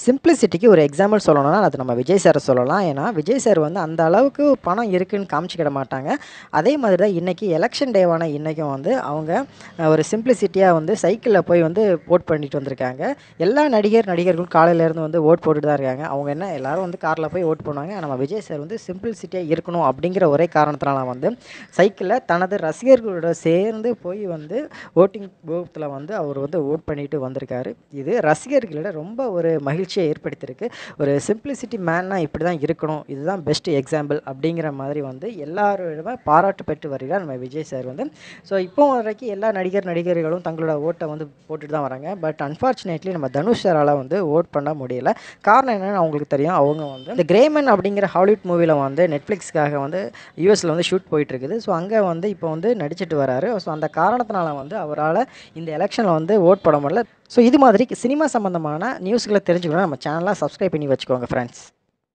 சிம்பிளிசிட்டிக்கு ஒரு எக்ஸாம்பிள் சொல்லணும்னா அது நம்ம விஜய் சாரை சொல்லலாம். ஏன்னா விஜய் சார் வந்து அந்த அளவுக்கு பணம் இருக்குன்னு காமிச்சிக்கிட மாட்டாங்க. அதே மாதிரி தான் இன்றைக்கி எலெக்ஷன் டேவான இன்றைக்கும் வந்து அவங்க ஒரு சிம்பிளிசிட்டியாக வந்து சைக்கிளில் போய் வந்து ஓட் பண்ணிட்டு வந்திருக்காங்க. எல்லா நடிகர்களும் காலையிலேருந்து வந்து ஓட் போட்டுட்டு தான் இருக்காங்க. அவங்க என்ன எல்லாரும் வந்து காரில் போய் ஓட் பண்ணுவாங்க. நம்ம விஜய் சார் வந்து சிம்பிளிசிட்டியாக இருக்கணும் அப்படிங்கிற ஒரே காரணத்தினால வந்து சைக்கிளில் தனது ரசிகர்களோட சேர்ந்து போய் வந்து ஓட்டிங் பூத்தில் வந்து அவர் வந்து ஓட் பண்ணிட்டு வந்திருக்காரு. இது ரசிகர்களிட ரொம்ப ஒரு மகிழ்ச்சியை ஏற்படுத்தியிருக்கு. ஒரு சிம்பிளிசிட்டி மேன்னா இப்படி தான் இருக்கணும், இதுதான் பெஸ்ட் எக்ஸாம்பிள் அப்படிங்கிற மாதிரி வந்து எல்லாரோட பாராட்டு பெற்று வருகிறார் நம்ம விஜய் சார் வந்து. ஸோ இப்போ வரைக்கும் எல்லா நடிகர்களும் தங்களோட ஓட்டை வந்து போட்டுட்டு தான் வராங்க. பட் அன்ஃபார்ச்சுனேட்லி நம்ம தனுஷ் சாரால் வந்து ஓட் பண்ண முடியல. காரணம் என்னென்னு அவங்களுக்கு தெரியும். அவங்க வந்து இந்த கிரேமன் அப்படிங்கிற ஹாலிவுட் மூவியில் வந்து நெட்ஃப்ளிக்ஸ்க்காக வந்து யூஎஸில் வந்து ஷூட் போயிட்டுருக்குது. ஸோ அங்கே வந்து இப்போ வந்து நடிச்சிட்டு வராரு. ஸோ அந்த காரணத்தினால வந்து அவரால் இந்த எலெக்ஷனில் வந்து ஓட் போட முடியல. ஸோ இது மாதிரி சினிமா சம்மந்தமான நியூஸ்களை தெரிஞ்சுக்கணும் நம்ம சேனலை சப்ஸ்கிரைப் பண்ணி வச்சுக்கோங்க ஃப்ரெண்ட்ஸ்.